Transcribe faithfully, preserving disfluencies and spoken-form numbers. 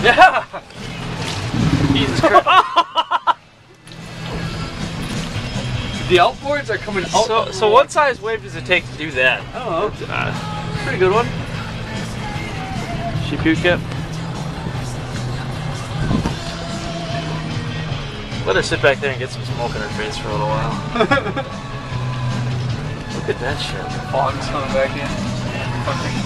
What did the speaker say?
Yeah! Jesus Christ. The outboards are coming out. So, so what size wave does it take to do that? I don't know. Uh, Pretty good one. she puked yet? Let her sit back there and get some smoke in her face for a little while. Look at that shit. Fog's coming back in. Fucking